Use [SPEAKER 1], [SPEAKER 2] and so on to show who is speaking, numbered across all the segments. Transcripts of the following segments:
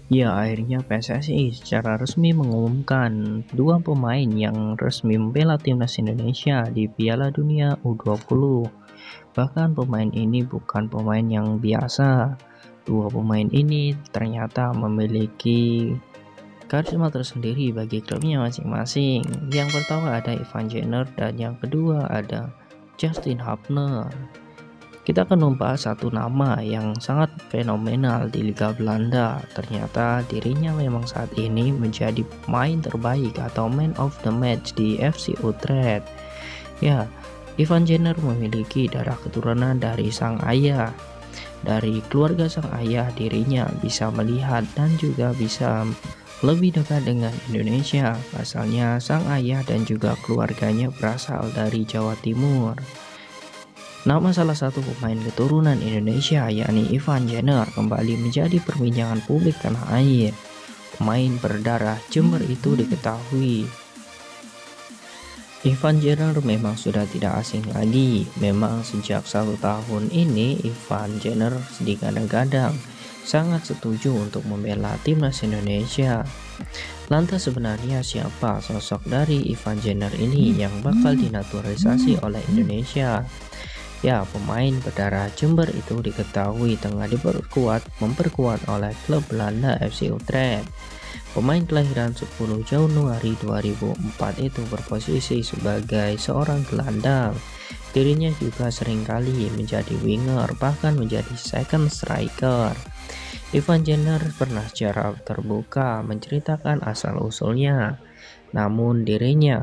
[SPEAKER 1] Ya, akhirnya PSSI secara resmi mengumumkan dua pemain yang resmi membela timnas Indonesia di Piala Dunia U20. Bahkan pemain ini bukan pemain yang biasa. Dua pemain ini ternyata memiliki karisma tersendiri bagi klubnya masing-masing. Yang pertama ada Evan Jenner dan yang kedua ada Justin Hubner. Kita akan membahas satu nama yang sangat fenomenal di Liga Belanda. Ternyata dirinya memang saat ini menjadi pemain terbaik atau man of the match di FC Utrecht. Ya, Evan Jenner memiliki darah keturunan dari sang ayah. Dari keluarga sang ayah, dirinya bisa melihat dan juga bisa lebih dekat dengan Indonesia. Pasalnya sang ayah dan juga keluarganya berasal dari Jawa Timur. Nama salah satu pemain keturunan Indonesia yakni Evan Jenner kembali menjadi perbincangan publik tanah air. Pemain berdarah Jember itu diketahui Evan Jenner memang sudah tidak asing lagi. Memang sejak 1 tahun ini Evan Jenner digadang-gadang sangat setuju untuk membela timnas Indonesia. Lantas sebenarnya siapa sosok dari Evan Jenner ini yang bakal dinaturalisasi oleh Indonesia? Ya, pemain berdarah Jember itu diketahui tengah memperkuat oleh klub Belanda FC Utrecht. Pemain kelahiran 10 Januari 2004 itu berposisi sebagai seorang gelandang. Dirinya juga seringkali menjadi winger, bahkan menjadi second striker. Evan Jenner pernah secara terbuka menceritakan asal-usulnya, namun dirinya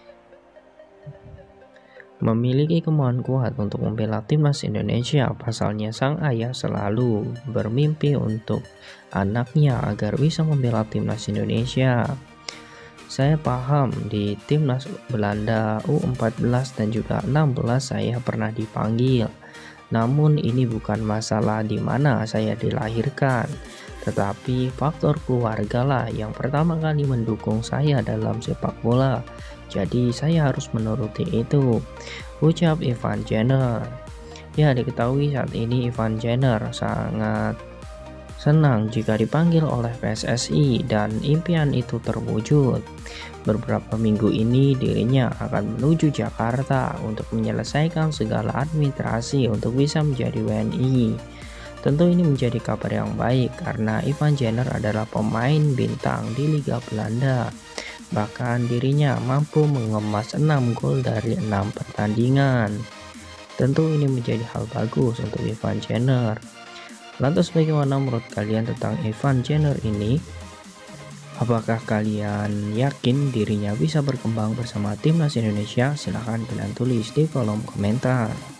[SPEAKER 1] memiliki kemauan kuat untuk membela timnas Indonesia. Pasalnya sang ayah selalu bermimpi untuk anaknya agar bisa membela timnas Indonesia. Saya paham di timnas Belanda U14 dan juga 16 saya pernah dipanggil. Namun ini bukan masalah di mana saya dilahirkan, tetapi faktor keluarga lah yang pertama kali mendukung saya dalam sepak bola. Jadi saya harus menuruti itu, ucap Evan Jenner. Ya, diketahui saat ini Evan Jenner sangat senang jika dipanggil oleh PSSI dan impian itu terwujud. Beberapa minggu ini dirinya akan menuju Jakarta untuk menyelesaikan segala administrasi untuk bisa menjadi WNI. Tentu ini menjadi kabar yang baik karena Evan Jenner adalah pemain bintang di Liga Belanda. Bahkan dirinya mampu mengemas 6 gol dari 6 pertandingan. Tentu ini menjadi hal bagus untuk Evan Jenner. Lantas bagaimana menurut kalian tentang Evan Jenner ini? Apakah kalian yakin dirinya bisa berkembang bersama timnas Indonesia? Silahkan kalian tulis di kolom komentar.